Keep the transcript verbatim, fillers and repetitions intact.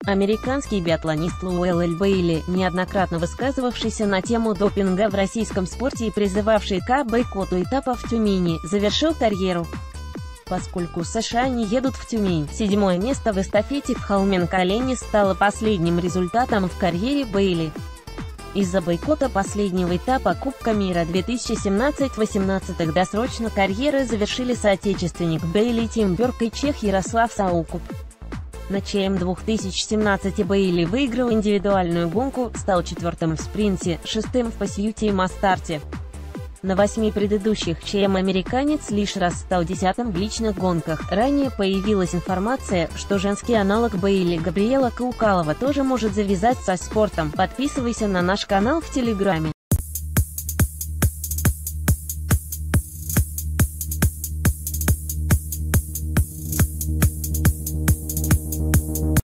Американский биатлонист Луэлл Бейли, неоднократно высказывавшийся на тему допинга в российском спорте и призывавший к бойкоту этапа в Тюмени, завершил карьеру. Поскольку США не едут в Тюмень, седьмое место в эстафете в Холменко-Олене стало последним результатом в карьере Бейли. Из-за бойкота последнего этапа Кубка мира две тысячи семнадцать-восемнадцать досрочно карьеры завершили соотечественник Бейли Тим Бёрк и чех Ярослав Саукуп. На ЧМ две тысячи семнадцать Бейли выиграл индивидуальную гонку, стал четвертым в спринте, шестым в пасьюте и масс-старте. На восьми предыдущих ЧМ американец лишь раз стал десятым в личных гонках. Ранее появилась информация, что женский аналог Бейли, Габриэла Каукалова, тоже может завязать со спортом. Подписывайся на наш канал в Телеграме.